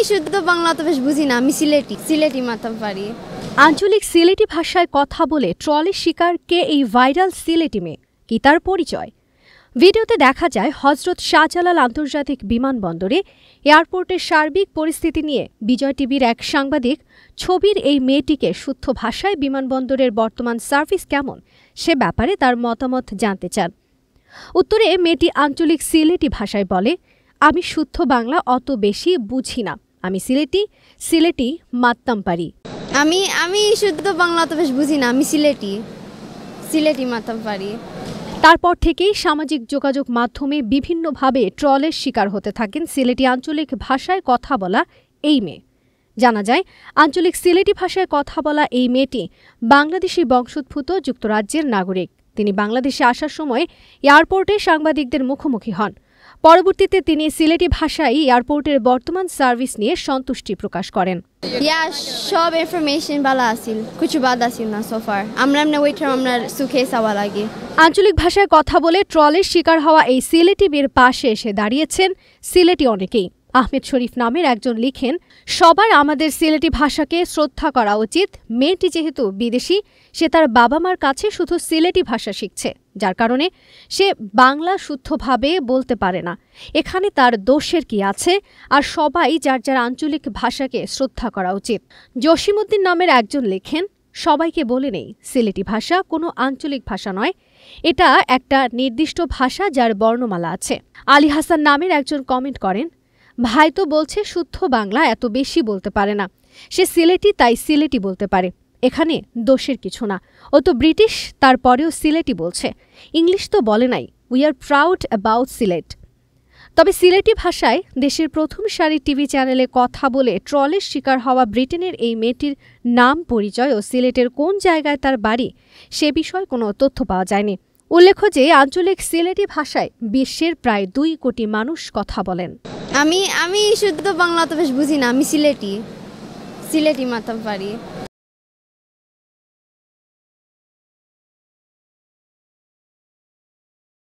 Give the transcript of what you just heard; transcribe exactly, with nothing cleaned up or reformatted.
শুদ্ধ বাংলা তো বেশ বুঝি না, আমি সিলেটি সিলেটি মাতাব্বাড়ি। আঞ্চলিক সিলেটি ভাষায় কথা বলে ট্রলের শিকার কে এই ভাইরাল সিলেটি মেয়ে, কি তার পরিচয়? ভিডিওতে দেখা যায় হজরত শাহজালাল আন্তর্জাতিক বিমানবন্দরে এয়ারপোর্টের সার্বিক পরিস্থিতি নিয়ে বিজয় টিভির এক সাংবাদিক ছবির এই মেয়েটিকে শুদ্ধ ভাষায় বিমানবন্দরের বর্তমান সার্ভিস কেমন সে ব্যাপারে তার মতামত জানতে চান। উত্তরে মেয়েটি আঞ্চলিক সিলেটি ভাষায় বলে, আমি শুদ্ধ বাংলা অত বেশি বুঝি না, আমি সিলেটি সিলেটি মাততাম পারি। আমি আমি শুদ্ধ বাংলা তো বেশ বুঝি না, আমি সিলেটি সিলেটি মাতাব্বাড়ি। তারপর থেকেই সামাজিক যোগাযোগ মাধ্যমে বিভিন্নভাবে ট্রলের শিকার হতে থাকেন সিলেটি আঞ্চলিক ভাষায় কথা বলা এই মেয়ে। জানা যায়, আঞ্চলিক সিলেটি ভাষায় কথা বলা এই মেয়েটি বাংলাদেশি বংশোদ্ভূত যুক্তরাজ্যের নাগরিক। তিনি বাংলাদেশে আসার সময় এয়ারপোর্টে সাংবাদিকদের মুখোমুখি হন। পরবর্তীতে তিনি সিলেটি ভাষায় এয়ারপোর্টের বর্তমান সার্ভিস নিয়ে সন্তুষ্টি প্রকাশ করেন। ইয়া সব ইনফরমেশন ভালো আছিল, কিছু বাদ আছিল না সোফার। আমরা এমনি ওয়েটার আমরা সুখে চাওয়া লাগে। আঞ্চলিক ভাষায় কথা বলে ট্রলের শিকার হওয়া এই সিলেটি মেয়ের পাশে এসে দাঁড়িয়েছেন সিলেটি অনেকেই। আহমেদ শরীফ নামের একজন লিখেন, সবার আমাদের সিলেটি ভাষাকে শ্রদ্ধা করা উচিত। মেয়েটি যেহেতু বিদেশি, সে তার বাবা মার কাছে শুধু সিলেটি ভাষা শিখছে, যার কারণে সে বাংলা শুদ্ধভাবে বলতে পারে না। এখানে তার দোষের কি আছে? আর সবাই যার যার আঞ্চলিক ভাষাকে শ্রদ্ধা করা উচিত। জসিমউদ্দিন নামের একজন লেখেন, সবাইকে বলে নেই, সিলেটি ভাষা কোনো আঞ্চলিক ভাষা নয়, এটা একটা নির্দিষ্ট ভাষা যার বর্ণমালা আছে। আলী হাসান নামের একজন কমেন্ট করেন, ভাই তো বলছে শুদ্ধ বাংলা এত বেশি বলতে পারে না, সে সিলেটি তাই সিলেটি বলতে পারে, এখানে দোষের কিছু না, ও তো ব্রিটিশ তারপরেও সিলেটি বলছে, ইংলিশ তো বলে নাই, we are proud about Sylhet. তবে সিলেটি ভাষায় দেশের প্রথম সারির টিভি চ্যানেলে কথা বলে ট্রলের শিকার হওয়া ব্রিটেনের এই মেয়েটির নাম, পরিচয় ও সিলেটের কোন জায়গায় তার বাড়ি সে বিষয়ে কোনো তথ্য পাওয়া যায়নি। উল্লেখ্য যে আঞ্চলিক সিলেটি ভাষায় বিশ্বের প্রায় দুই কোটি মানুষ কথা বলেন। আমি আমি শুদ্ধ বাংলা তো বেশ বুঝি না, আমি সিলেটি সিলেটি মাতাব্বাড়ি।